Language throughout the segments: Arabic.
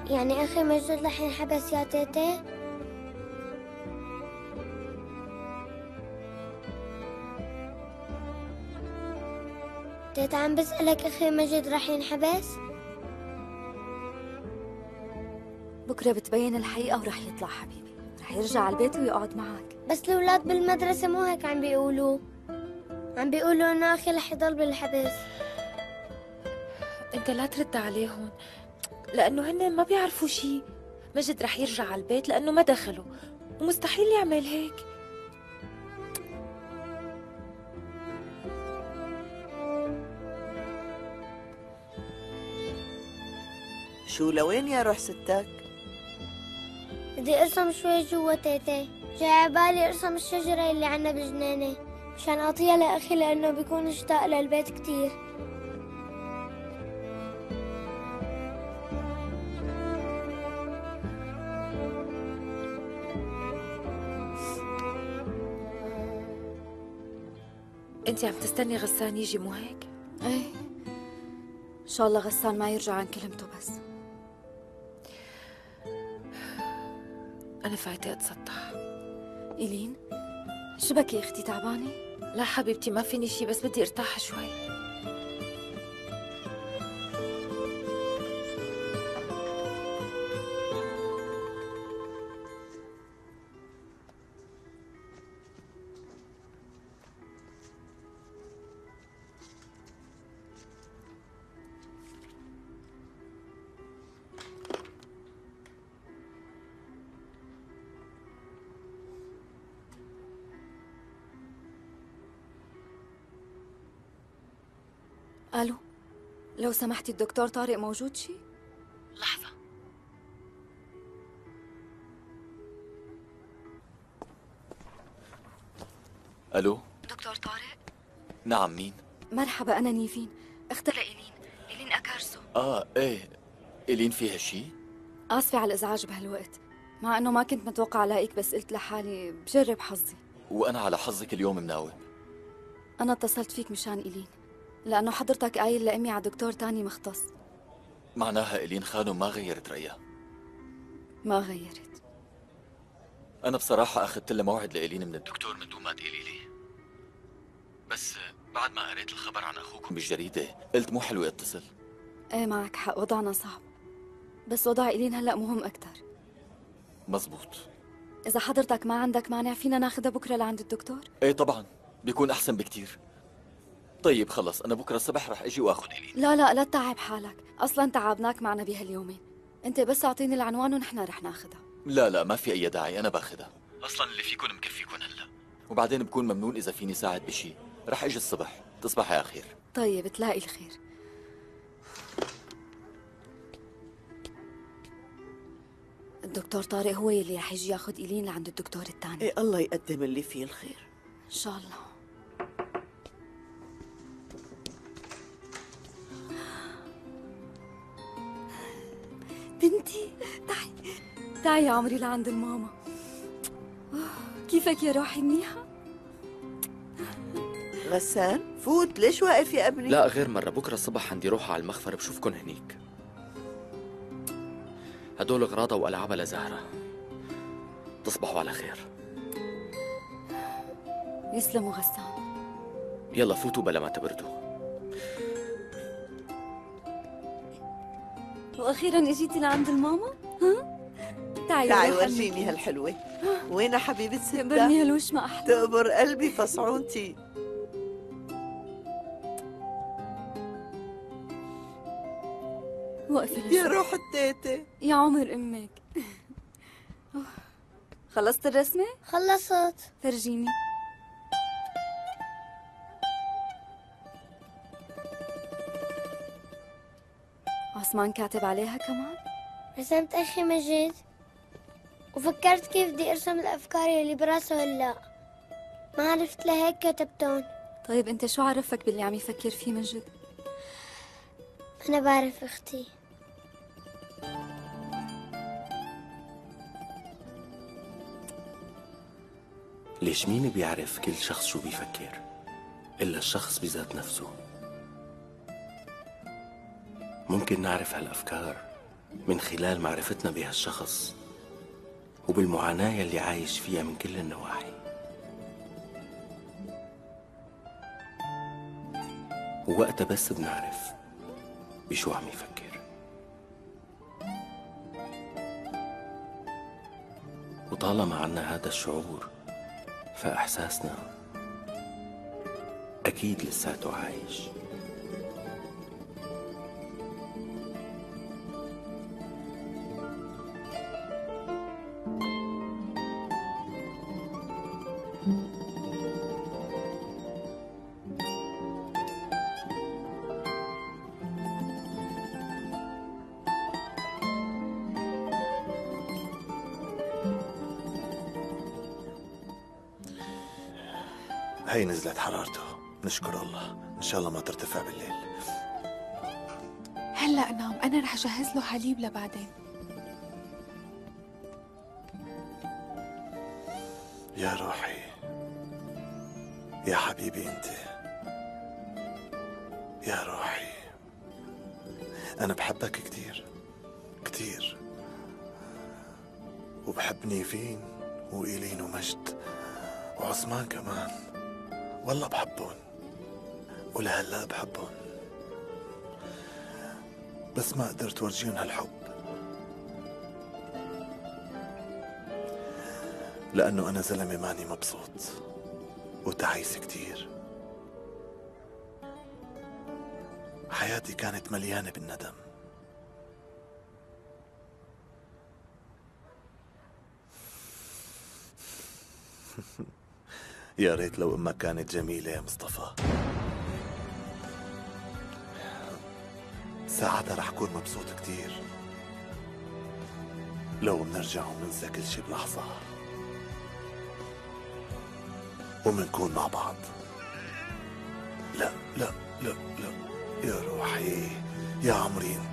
يعني أخي مجد رح ينحبس يا تيتي؟ تيتا عم بسألك أخي مجد رح ينحبس؟ بكرة بتبين الحقيقة ورح يطلع حبيبي، رح يرجع على البيت ويقعد معك. بس الأولاد بالمدرسة مو هيك عم بيقولوا، عم بيقولوا إنه أخي رح يضل بالحبس. انت لا ترد عليهم لأنه هن ما بيعرفوا شي. مجد رح يرجع على البيت لأنه ما دخلوا ومستحيل يعمل هيك. شو لوين يا روح ستك؟ بدي أرسم شوي جوا تيتي، جاي عبالي أرسم الشجرة اللي عنا بالجنينة مشان أعطيها لأخي لأنه بيكون اشتاق للبيت كتير. انت عم تستني غسان يجي مو هيك؟ ايه ان شاء الله غسان ما يرجع عن كلمته. بس أنا فايتة أتسطح. إيلين شو بك يا اختي، تعبانة؟ لا حبيبتي ما فيني شي، بس بدي ارتاح شوي. الو، لو سمحتي الدكتور طارق موجود شي؟ لحظة. الو. دكتور طارق؟ نعم، مين؟ مرحبا، انا نيفين، اخت لإيلين، إيلين اكارسو. ايه، إلين فيها شي؟ اسفة على الازعاج بهالوقت، مع انه ما كنت متوقعة الاقيك، بس قلت لحالي بجرب حظي. وانا على حظك اليوم مناوب. انا اتصلت فيك مشان إيلين، لانه حضرتك قايل لامي على دكتور تاني مختص. معناها إلين خانم ما غيرت رأيها؟ ما غيرت. انا بصراحة اخذت لها موعد لإلين من الدكتور من دون ما تقولي لي، بس بعد ما قريت الخبر عن اخوكم بالجريدة قلت مو حلو اتصل. ايه معك حق، وضعنا صعب، بس وضع إيلين هلا مهم اكثر. مزبوط. اذا حضرتك ما عندك مانع فينا ناخذها بكره لعند الدكتور؟ ايه طبعا، بيكون احسن بكتير. طيب خلص، انا بكره الصبح رح اجي واخذ إلين. لا تتعب حالك، اصلا تعبناك معنا بهاليومين، انت بس اعطيني العنوان ونحن رح ناخذها. لا ما في اي داعي، انا باخذها. اصلا اللي فيكن مكفيكن هلا، وبعدين بكون ممنون اذا فيني ساعد بشي. رح اجي الصبح. تصبحي على خير. طيب تلاقي الخير. الدكتور طارق هو اللي رح يجي ياخذ إيلين لعند الدكتور الثاني. إيه الله يقدم اللي فيه الخير ان شاء الله. بنتي تعي يا عمري لعند الماما. كيفك يا روحي، منيحة؟ غسان فوت، ليش واقف يا ابني؟ لا غير مرة، بكرة الصبح عندي روحة على المخفر بشوفكن هنيك. هدول اغراضها والعابها لزهرة. تصبحوا على خير. يسلموا غسان. يلا فوتوا بلا ما تبردوا. واخيرا اجيتي لعند الماما؟ ها؟ تعي ورجيني هالحلوة. وين حبيبة ستة؟ تقبرني هالوش ما احلى. تقبر قلبي فصعونتي. وقفي يا روح التيتة، يا عمر امك. خلصت الرسمة؟ خلصت. فرجيني. عثمان كاتب عليها كمان؟ رسمت أخي مجد وفكرت كيف بدي أرسم الأفكار اللي براسه هلا، ما عرفت لهيك كتبتون. طيب انت شو عرفك باللي عم يفكر فيه مجد؟ أنا بعرف أختي. ليش مين بيعرف كل شخص شو بيفكر إلا الشخص بذات نفسه؟ ممكن نعرف هالأفكار من خلال معرفتنا بهالشخص وبالمعاناة يلي عايش فيها من كل النواحي. ووقتها بس بنعرف بشو عم يفكر. وطالما عنا هذا الشعور فإحساسنا أكيد لساته عايش. هي نزلت حرارته، نشكر الله. إن شاء الله ما ترتفع بالليل. هلأ نام، أنا رح أجهز له حليب لبعدين. يا روحي، يا حبيبي أنت، يا روحي، أنا بحبك كتير كتير، وبحب نيفين وإيلين ومجد وعثمان كمان. والله بحبهم ولهلا بحبهم، بس ما قدرت ورجيهم هالحب لأنه أنا زلمة ماني مبسوط وتعيس كتير. حياتي كانت مليانة بالندم. يا ريت لو أمك كانت جميلة يا مصطفى، ساعتها رح كون مبسوط كتير. لو منرجع ومننسى كل شي بلحظة ومنكون مع بعض. لا لا لا لا يا روحي، يا عمري انت.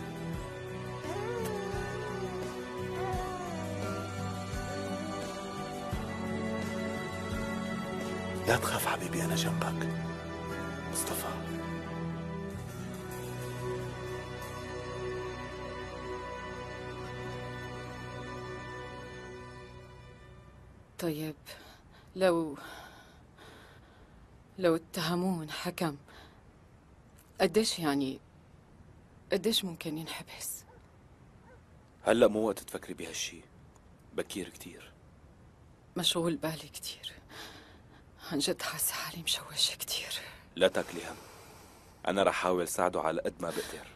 لا تخاف حبيبي، أنا جنبك مصطفى. طيب، لو اتهمون حكم، قديش ممكن ينحبس؟ هلأ مو وقت تفكري بهالشي، بكير كتير. مشغول بالي كتير، عن جد حاسة حالي مشوشة كتير. لا تاكلي هم، أنا رح حاول ساعده على قد ما بقدر.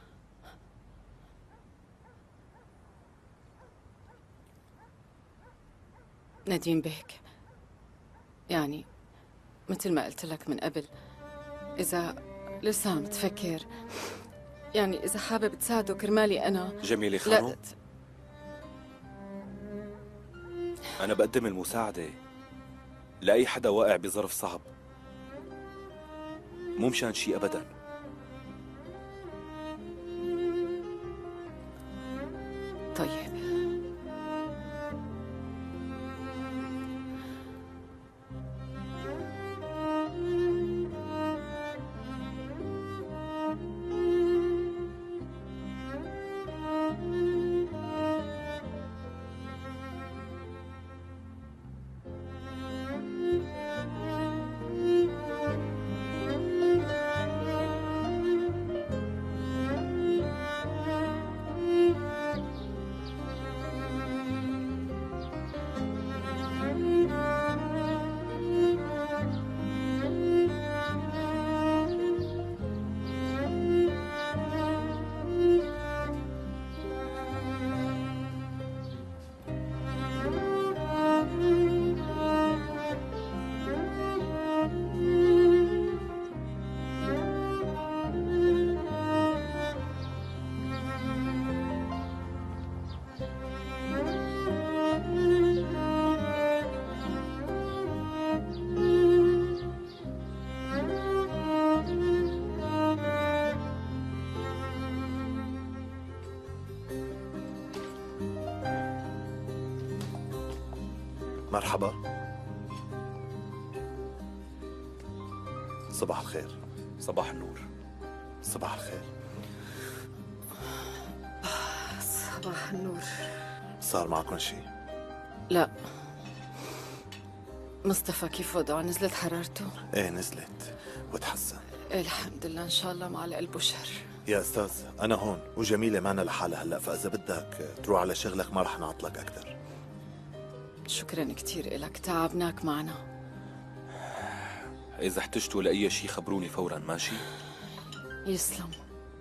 نديم بيك، يعني مثل ما قلت لك من قبل، إذا لسه عم تفكر، يعني إذا حابب تساعده كرمالي أنا. جميلة خانم، أنا بقدم المساعدة لأي حدا واقع بظرف صعب، مو مشان شي أبداً. طيب، مرحبا، صباح الخير. صباح النور. صباح الخير. صباح النور. صار معكم شيء؟ لا. مصطفى كيف وضعه؟ نزلت حرارته؟ ايه نزلت وتحسن. إيه الحمد لله، إن شاء الله مع القلب وشر. يا أستاذ أنا هون وجميلة معنا لحالها هلأ، فإذا بدك تروح على شغلك ما رح نعطلك أكثر. شكرا كثير إلك، تعبناك معنا. إذا احتجتوا لأي شيء خبروني فورا، ماشي؟ يسلم.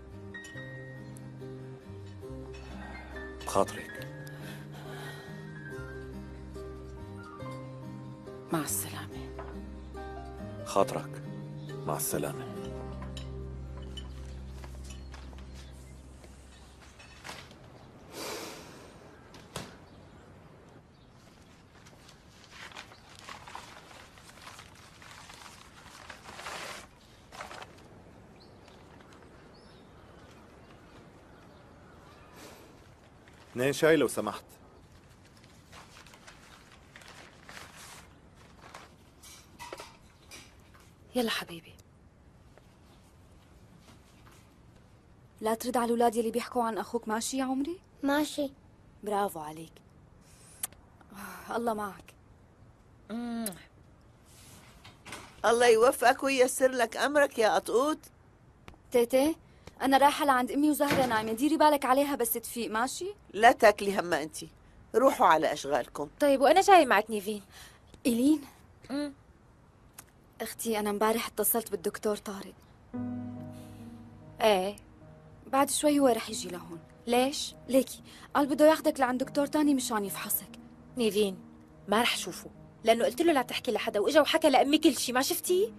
بخاطرك. مع السلامة. خاطرك. مع السلامة. اثنين شاي لو سمحت. يلا حبيبي. لا ترد على الأولاد يلي بيحكوا عن أخوك، ماشي يا عمري؟ ماشي. برافو عليك. الله معك. الله يوفقك وييسر لك أمرك يا قطقوط. تيتي أنا رايحة لعند أمي وزهرة نايمة، ديري بالك عليها بس تفيق، ماشي؟ لا تاكلي هما أنت، روحوا على أشغالكم. طيب وأنا جاي معك نيفين. إيلين. أختي أنا امبارح اتصلت بالدكتور طارق. ايه بعد شوي هو رح يجي لهون. ليش؟ ليكي قال بده ياخدك لعند دكتور تاني مشان يفحصك. نيفين ما رح شوفه، لأنه قلت له لا تحكي لحدا، وإجا وحكى لأمي كل شيء، ما شفتي؟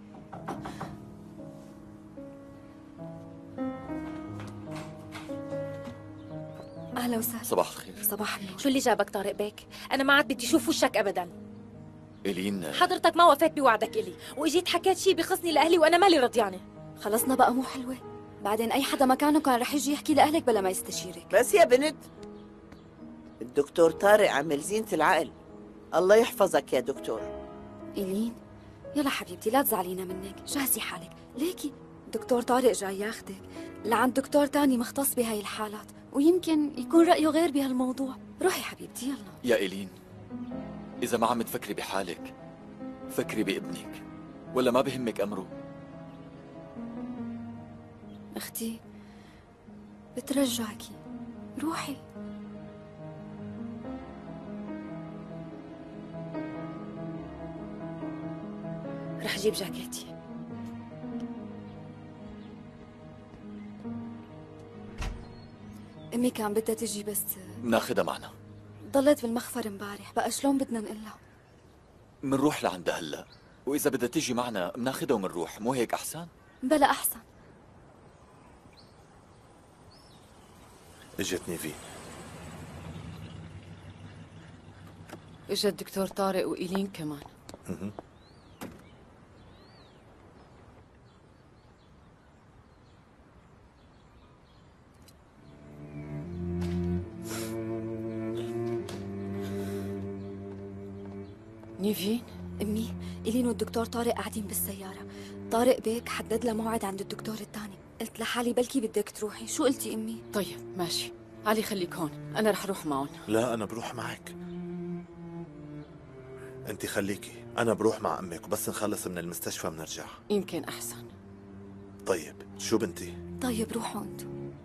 أهلا وسهلا. صباح الخير. صباح النور. شو اللي جابك طارق بيك؟ أنا ما عاد بدي أشوف وشك أبدا. إيلين حضرتك ما وفيت بوعدك إلي، وإجيت حكيت شيء بخصني لأهلي وأنا مالي رضيانة. خلصنا بقى مو حلوة؟ بعدين أي حدا مكانه كان رح يجي يحكي لأهلك بلا ما يستشيرك. بس يا بنت، الدكتور طارق عمل زينة العقل. الله يحفظك يا دكتور. إيلين يلا حبيبتي لا تزعلينا منك، جهزي حالك. ليكي دكتور طارق جاي ياخدك لعند دكتور تاني مختص بهاي الحالات، ويمكن يكون رأيه غير بهالموضوع. روحي حبيبتي يلا. يا إيلين، إذا ما عم تفكري بحالك فكري بابنك، ولا ما بهمك أمره؟ أختي بترجعكي، روحي. رح جيب جاكيتي. أمي كان بدها تجي بس ناخدها معنا. ضلت بالمخفر امبارح، بقى شلون بدنا نقلها؟ منروح لعندها هلا، وإذا بدها تيجي معنا مناخدها ومنروح، مو هيك أحسن؟ بلا أحسن. اجت نيفين. اجا الدكتور طارق وإيلين كمان. نيفين؟ أمي إيلين والدكتور طارق قاعدين بالسيارة. طارق بيك حدد لها موعد عند الدكتور الثاني. قلت لحالي بلكي بدك تروحي. شو قلتي أمي؟ طيب ماشي، علي خليك هون، أنا رح أروح معهم. لا أنا بروح معك. أنت خليكي، أنا بروح مع أمك وبس نخلص من المستشفى بنرجع. يمكن أحسن. طيب شو بنتي؟ طيب روحوا انتو.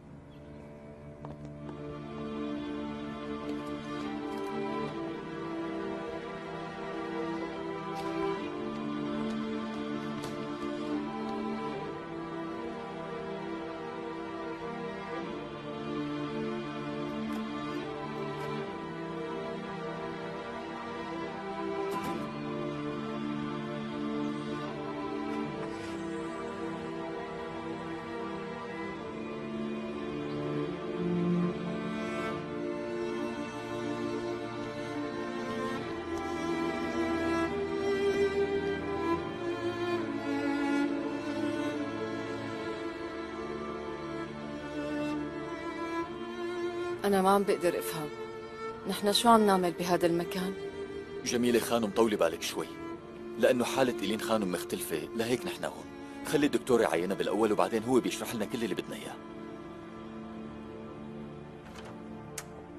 أنا ما عم بقدر أفهم، نحن شو عم نعمل بهذا المكان؟ جميلة خانم طولي بالك شوي، لأنه حالة إيلين خانم مختلفة، لهيك نحن هون. خلي الدكتور يعينها بالأول وبعدين هو بيشرح لنا كل اللي بدنا إياه.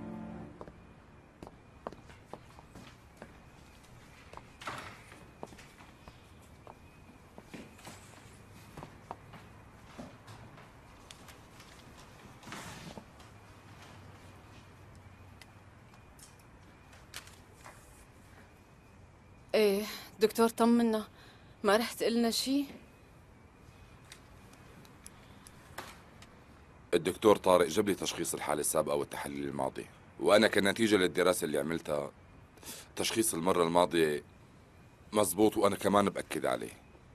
دكتور طمنا، ما رح تقلنا شيء؟ الدكتور طارق جاب لي تشخيص الحالة السابقة والتحاليل الماضية، وأنا كنتيجة للدراسة اللي عملتها تشخيص المرة الماضية مزبوط، وأنا كمان بأكد عليه.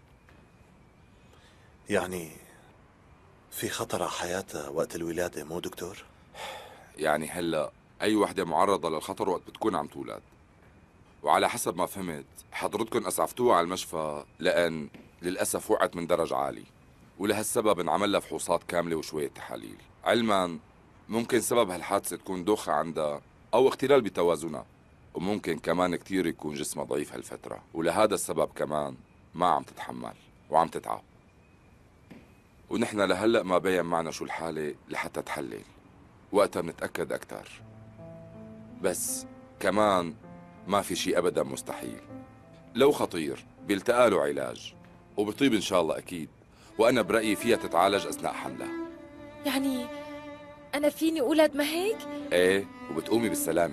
يعني في خطر على حياتها وقت الولادة مو دكتور؟ يعني هلأ أي وحدة معرضة للخطر وقت بتكون عم تولد، وعلى حسب ما فهمت حضرتكم أسعفتوها على المشفى لأن للأسف وقعت من درج عالي، ولهالسبب انعمل لها فحوصات كاملة وشوية تحاليل. علما ممكن سبب هالحادثة تكون دوخة عندها أو اختلال بتوازنها، وممكن كمان كتير يكون جسمها ضعيف هالفترة، ولهذا السبب كمان ما عم تتحمل وعم تتعب. ونحن لهلأ ما بين معنا شو الحالة لحتى تحلل، وقتها بنتأكد أكتر. بس كمان ما في شيء أبدا مستحيل، لو خطير بيلتقى له علاج وبطيب إن شاء الله أكيد، وأنا برأيي فيها تتعالج أثناء حملها. يعني أنا فيني أولد ما هيك؟ إيه، وبتقومي بالسلامة.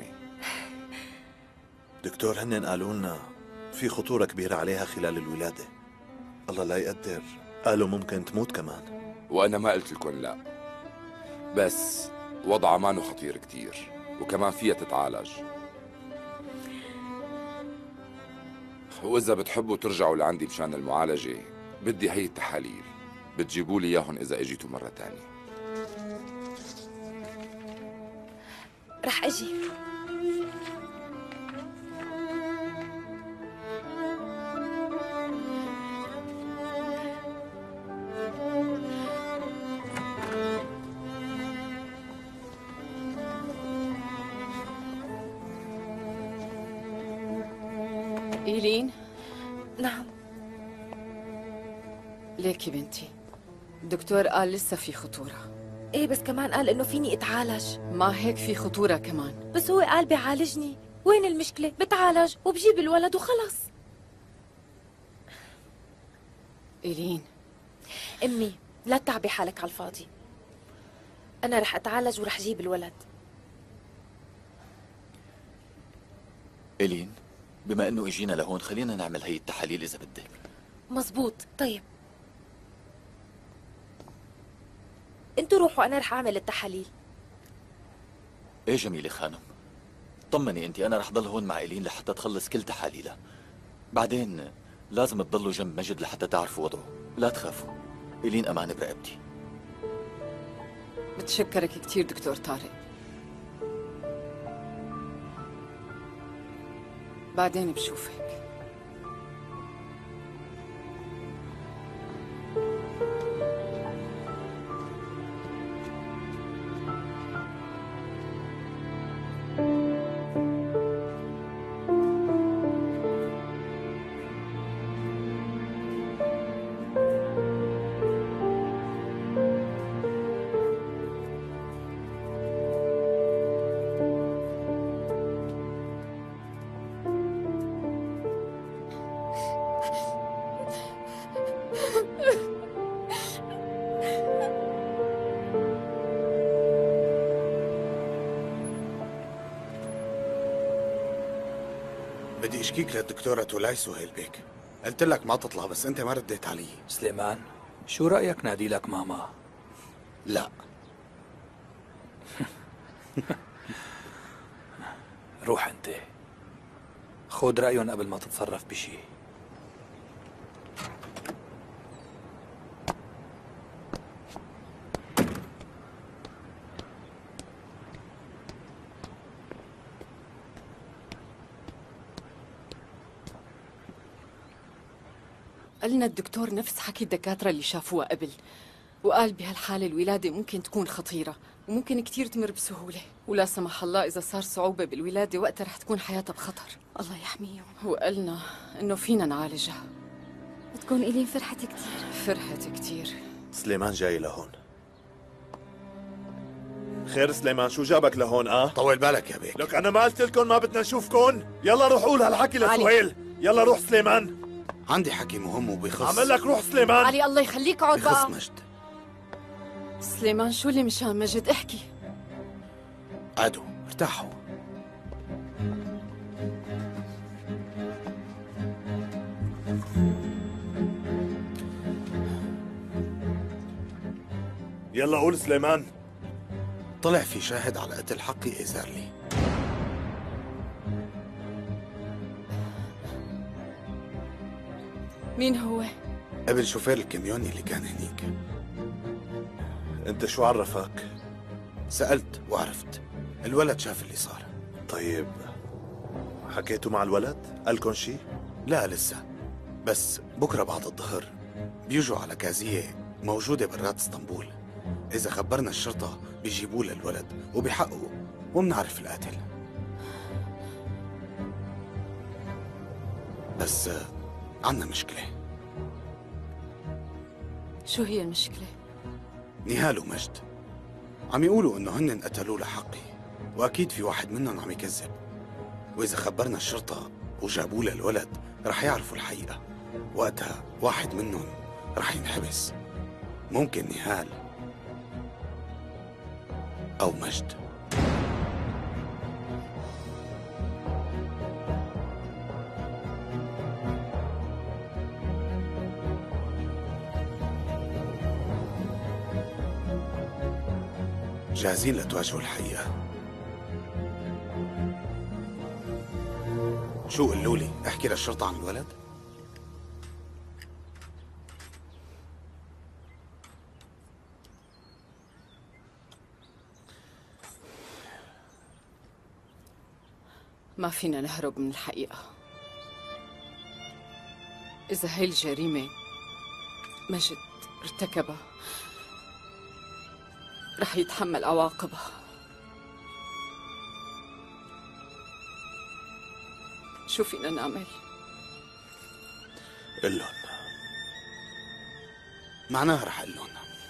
دكتور هنن قالوا لنا في خطورة كبيرة عليها خلال الولادة، الله لا يقدر، قالوا ممكن تموت كمان. وأنا ما قلت لكم لا، بس وضعها مانو خطير كتير، وكمان فيها تتعالج. وإذا بتحبوا ترجعوا لعندي مشان المعالجة بدي هي التحاليل، بتجيبوا لي إياهم إذا إجيتوا مرة تانية. رح أجي. إيلين؟ نعم. ليكي بنتي، الدكتور قال لسه في خطورة. ايه بس كمان قال انه فيني اتعالج. ما هيك في خطورة كمان. بس هو قال بيعالجني، وين المشكلة؟ بتعالج وبجيب الولد وخلص. إيلين، امي لا تتعبي حالك على الفاضي، انا رح اتعالج ورح جيب الولد. إيلين، بما انه اجينا لهون خلينا نعمل هي التحاليل اذا بدك. مزبوط. طيب انتوا روحوا، انا رح اعمل التحاليل. ايه جميلة خانم، طمني انت، انا رح ضل هون مع إيلين لحتى تخلص كل تحاليلها. بعدين لازم تضلوا جنب مجد لحتى تعرفوا وضعه، لا تخافوا، إيلين أمانة برقبتي. بتشكرك كثير دكتور طارق. بعدين بشوفك. بدي اشكيك للدكتورة تولاي سهيل بيك، قلت لك ما تطلع بس انت ما رديت علي. سليمان، شو رأيك نادي لك ماما؟ لا. روح انت، خذ رأيهم قبل ما تتصرف بشي. قالنا الدكتور نفس حكي الدكاترة اللي شافوها قبل، وقال بهالحالة الولادة ممكن تكون خطيرة وممكن كتير تمر بسهولة، ولا سمح الله إذا صار صعوبة بالولادة وقتها رح تكون حياتها بخطر. الله يحميهم. وقالنا إنه فينا نعالجها. بتكون إيلين فرحت كتير. فرحت كتير. سليمان جاي لهون. خير سليمان، شو جابك لهون؟ طول بالك يا بيك. لك انا ما قلت لكم ما بدنا نشوفكم؟ يلا روح قول هالحكي لسهيل. يلا روح سليمان، عندي حكي مهم وبيخص. عمل لك روح سليمان. علي الله يخليك اقعد بقى. بيخص مجد. سليمان شو اللي مشان مجد؟ احكي. قعدوا ارتاحوا. يلا قول سليمان. طلع في شاهد على قتل حقي إيزارلي. مين هو؟ قبل شوفير الكاميوني اللي كان هنيك. انت شو عرفك؟ سألت وعرفت. الولد شاف اللي صار. طيب حكيتوا مع الولد؟ قالكن شي؟ لا لسه، بس بكرة بعد الظهر بيجوا على كازية موجودة برات اسطنبول. إذا خبرنا الشرطة بيجيبوا للولد وبيحققوا وبنعرف القاتل. بس عنا مشكلة. شو هي المشكلة؟ نهال ومجد عم يقولوا إنه هن قتلوه لحقي، وأكيد في واحد منهم عم يكذب. وإذا خبرنا الشرطة وجابوا للولد رح يعرفوا الحقيقة، وقتها واحد منهم رح ينحبس. ممكن نهال أو مجد. جاهزين لتواجهوا الحقيقة؟ شو قلوا لي؟ احكي للشرطة عن الولد؟ ما فينا نهرب من الحقيقة. إذا هاي الجريمة مجد ارتكبها رح يتحمل عواقبها. شو فينا نعمل؟ قلن. معناها رح قلن.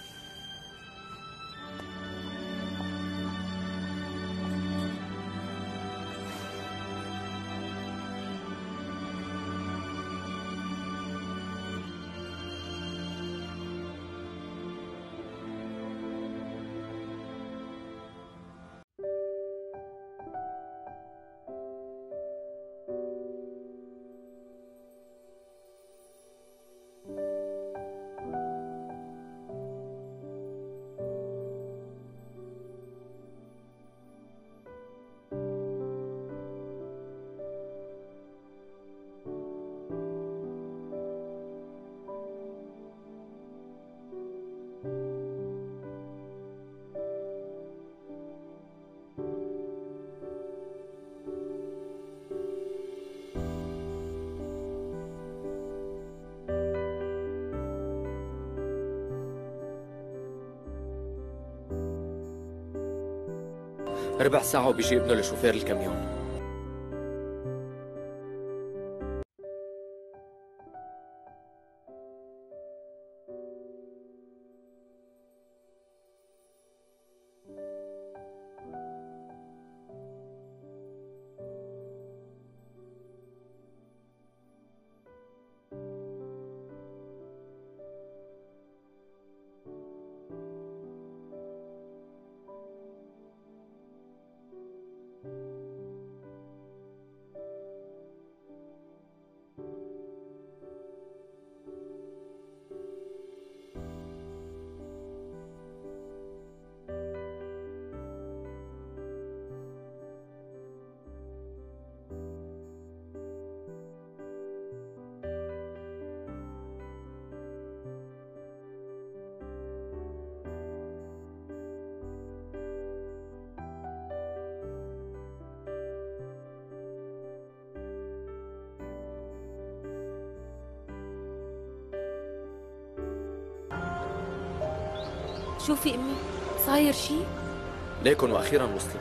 ربع ساعة وبيجي ابنه لشوفير الكاميون. شوفي امي، صاير شي؟ ليكن واخيرا وصلوا.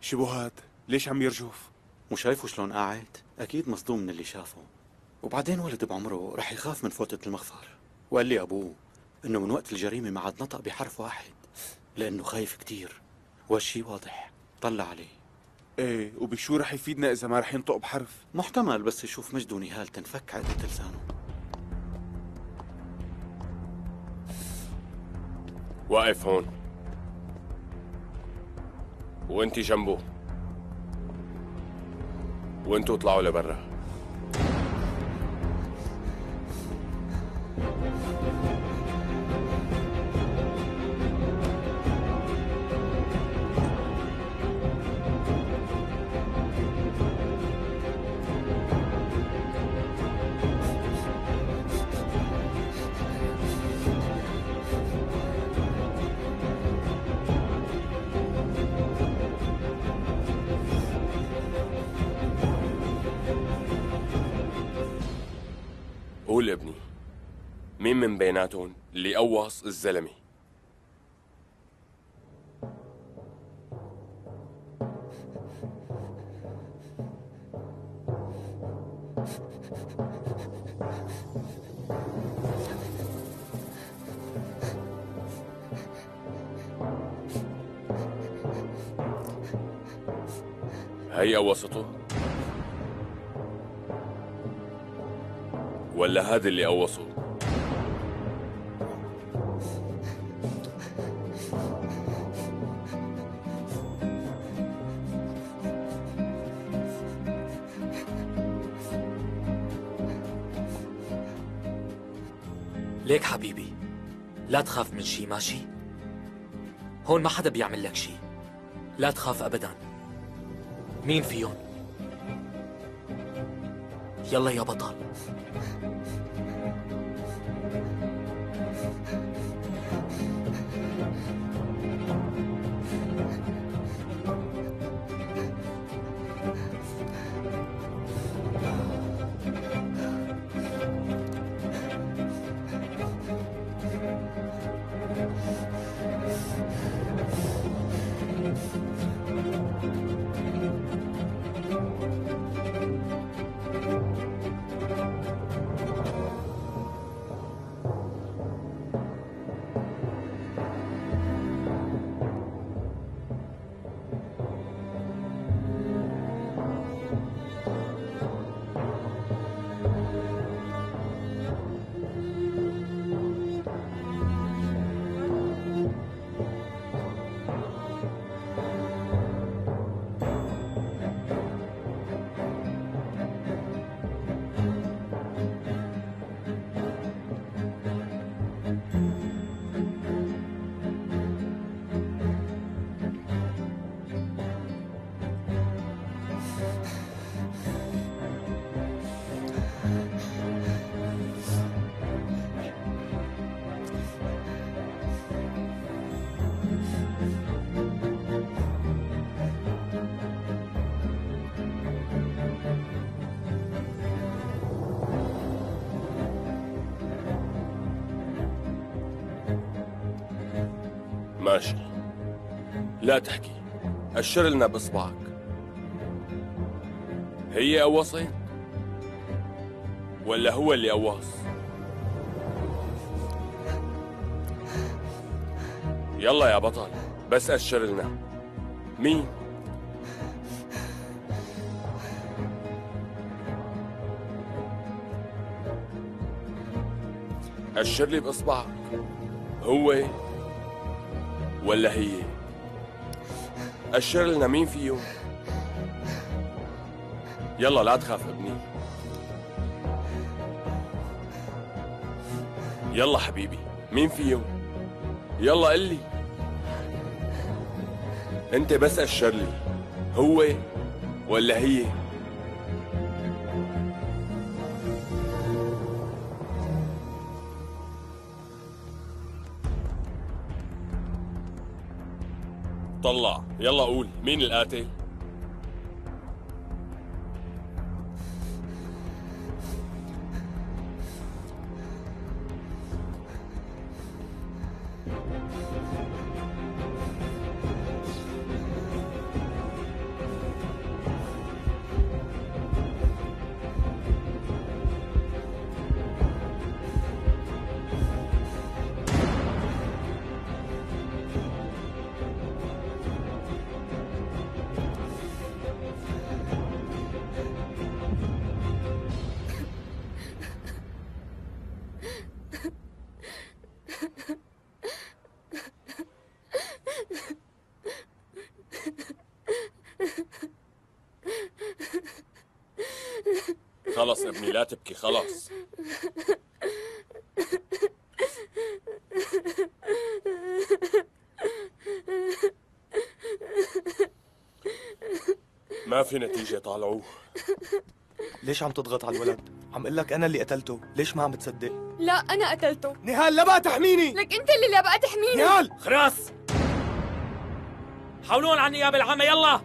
شو هاد؟ ليش عم يرجف؟ مو شايفه شلون قاعد؟ أكيد مصدوم من اللي شافه. وبعدين ولد بعمره رح يخاف من فوتة المخفر. وقال لي أبوه إنه من وقت الجريمة ما عاد نطق بحرف واحد لأنه خايف كتير، وهالشي واضح. طلع عليه. ايه، وبشو رح يفيدنا إذا ما رح ينطق بحرف؟ محتمل بس يشوف مجد ونهال تنفك عقدة لسانه. واقف هون وانتي جنبه، وانتوا اطلعوا لبرا. قول ابني، مين من بيناتهم اللي قوص الزلمه؟ هي قوصته؟ ولا هذا اللي قوصه؟ ليك حبيبي، لا تخاف من شي، ماشي؟ هون ما حدا بيعمل لك شي، لا تخاف أبداً. مين فيهم؟ يلا يا بطل. ماشي، لا تحكي، أشر لنا بإصبعك. هي قوصت ولا هو اللي قوص؟ يلا يا بطل، بس أشر لنا مين؟ أشر لي بإصبعك، هو ولا هي؟ أشر لنا مين فيهم؟ يلا لا تخاف ابني. يلا حبيبي، مين فيهم؟ يلا قل لي. انت بس أشر لي، هو ولا هي؟ طلع، يلا قول، مين القاتل؟ خلص ابني لا تبكي خلص. ما في نتيجة طالعوه. ليش عم تضغط على الولد؟ عم قل لك انا اللي قتلته، ليش ما عم بتصدق؟ لا أنا قتلته. نهال لا بقى تحميني. لك أنت اللي لا بقى تحميني. نهال خلاص حولون على النيابة العامة يلا.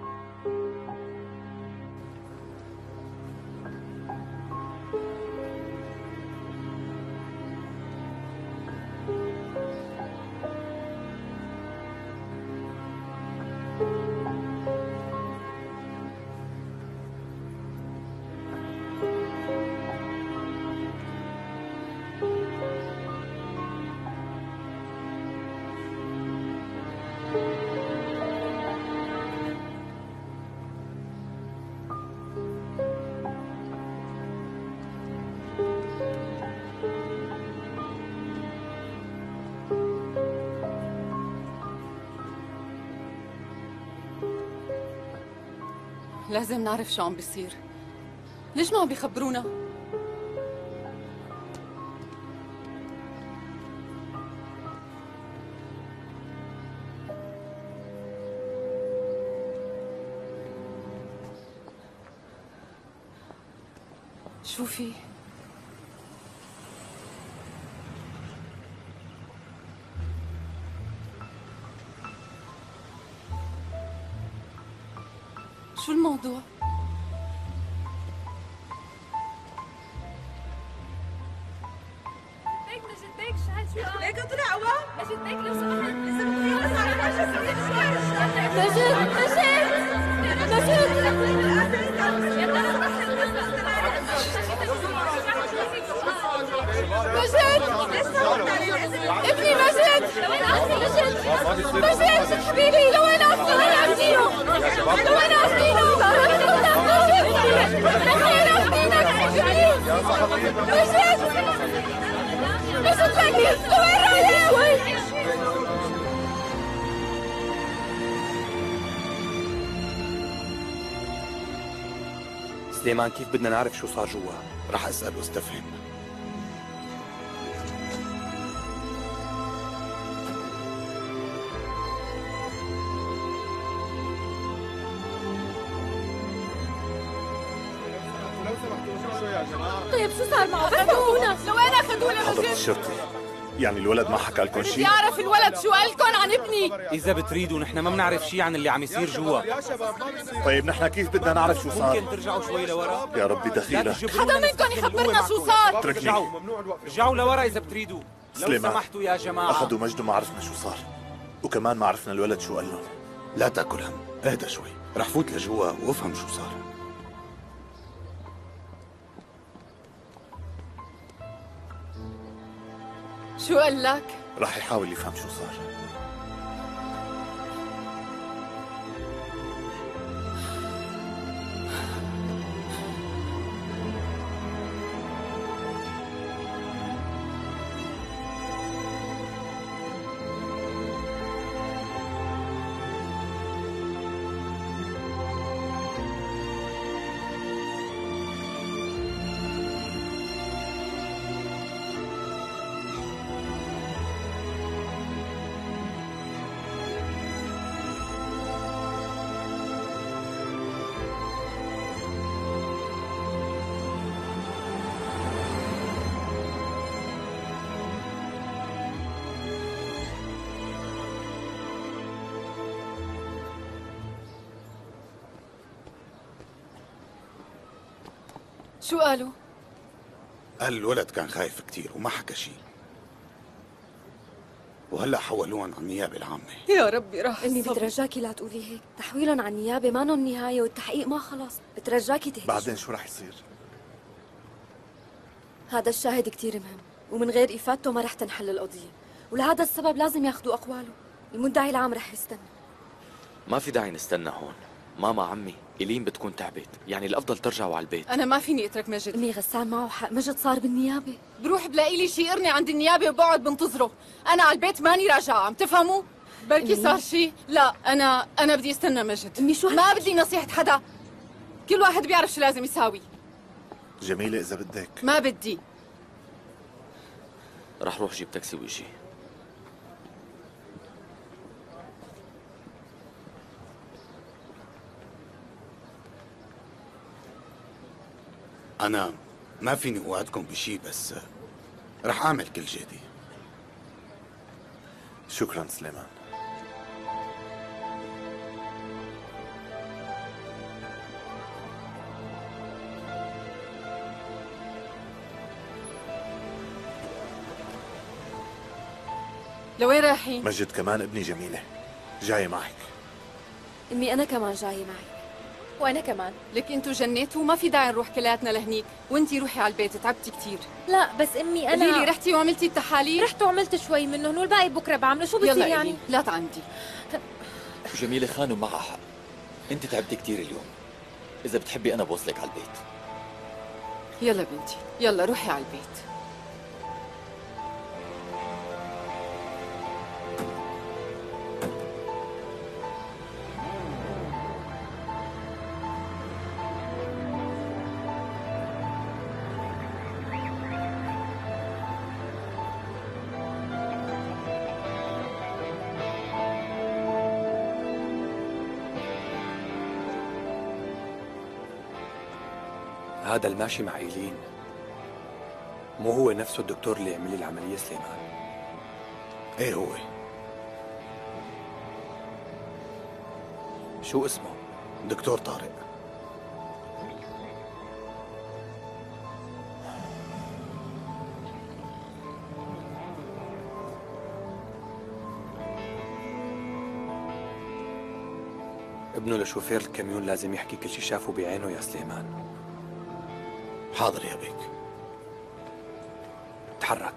لازم نعرف شو عم بيصير. ليش ما عم بيخبرونا؟ شو في؟ شو الموضوع؟ ليك طلع قوام. مجد بيك لو سمحت ابني مجد. لوين اخذي مجد حبيبي لوين اخذي؟ لوين اخذيهم؟ لوين اخذيهم؟ مجد فكر لوين رايح؟ سليمان كيف بدنا نعرف شو صار جوا؟ رح اسال واستفهم. طيب شو صار معه؟ اخذونا. لوين اخذونا حضرة مجد؟ الشرطي، يعني الولد ما حكى لكم شيء؟ بيعرف الولد شو قال لكم عن ابني؟ إذا بتريدوا نحن ما بنعرف شيء عن اللي عم يصير جوا. طيب نحن كيف بدنا نعرف شو صار؟ ممكن ترجعوا شوي لورا؟ يا ربي دخيلك. حدا منكم يخبرنا شو صار؟ اتركني. رجعوا لورا إذا بتريدوا. لو سليمان، سمحتوا يا جماعة. أخذوا مجد وما عرفنا شو صار، وكمان ما عرفنا الولد شو قال لهم. لا تاكل هم، اهدى شوي، رح فوت لجوا وافهم شو صار. شو قال لك؟ رح يحاول يفهم شو صار. شو قالوا؟ قال الولد كان خايف كتير وما حكى شيء، وهلا حولوهم على النيابه العامه. يا ربي راح امي بترجاكي لا تقولي هيك، تحويلهم على النيابه ما نون نهايه والتحقيق ما خلص، بترجاكي تهدي. بعدين شو رح يصير؟ هذا الشاهد كتير مهم، ومن غير افادته ما رح تنحل القضيه، ولهذا السبب لازم ياخذوا اقواله. المدعي العام رح يستنى. ما في داعي نستنى هون. ماما عمي إلين بتكون تعبت، يعني الأفضل ترجعوا على البيت. أنا ما فيني أترك مجد. أمي غسان معه حق، مجد صار بالنيابة. بروح بلاقي لي شي قرني عند النيابة وبقعد بنتظره. أنا على البيت ماني راجعة، عم تفهموا؟ بركي صار شي. لا أنا بدي استنى مجد. أمي شو ما بدي نصيحة حدا. كل واحد بيعرف شو لازم يساوي. جميلة إذا بدك. ما بدي. رح روح جيب تاكسي ويجي. أنا ما فيني أوعدكم بشي، بس رح أعمل كل جهدي. شكرا سليمان. لوين رايحين؟ مجد كمان ابني جميلة جاي معك. أمي أنا كمان جاية معي. وأنا كمان. لك انتوا جنيتوا وما في داعي نروح كلياتنا لهنيك، وانتي روحي على البيت، تعبتي كثير. لا بس أمي أنا قولي لي رحتي وعملتي التحاليل؟ رحت وعملت شوي منهم والباقي بكرة بعمله. شو بصير يلا يعني؟ لا تعندي. جميلة خانم معها حق، انت تعبتي كثير اليوم. اذا بتحبي انا بوصلك على البيت. يلا بنتي يلا روحي على البيت. هذا الماشي مع إيلين مو هو نفسه الدكتور اللي عمل لي العملية سليمان؟ ايه هو. شو اسمه؟ دكتور طارق. ابنه لشوفير الكاميون لازم يحكي كل شي شافه بعينه يا سليمان. حاضر يا بيك. تحرك.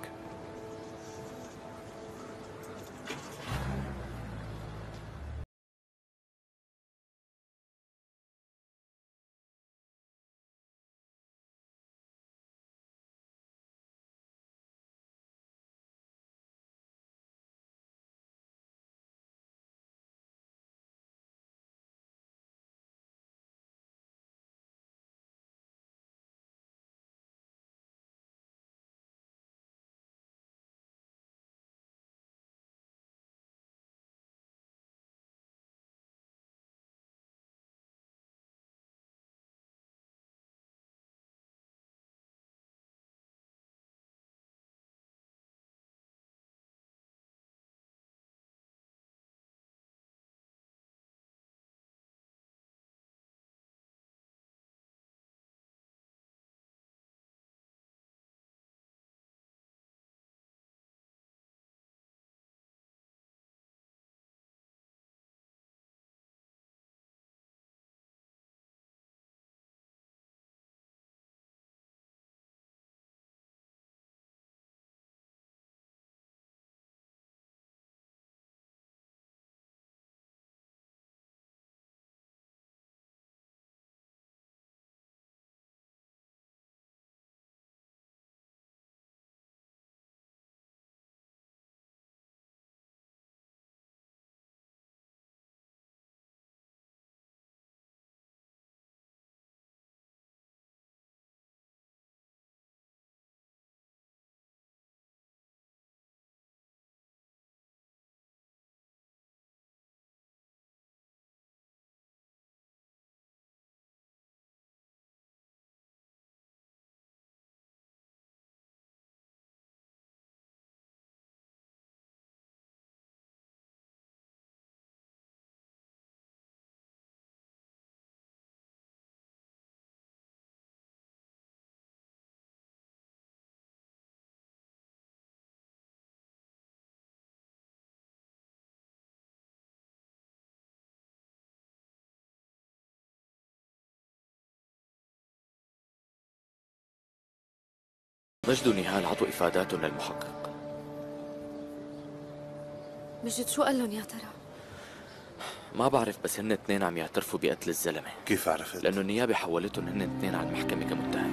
مجد ونهال عطوا إفاداتهم للمحقق. مجد شو قال لهم يا ترى؟ ما بعرف، بس هن اثنين عم يعترفوا بقتل الزلمة. كيف عرفت؟ لأنه النيابة حولتهم هن اثنين على المحكمة كمتهم.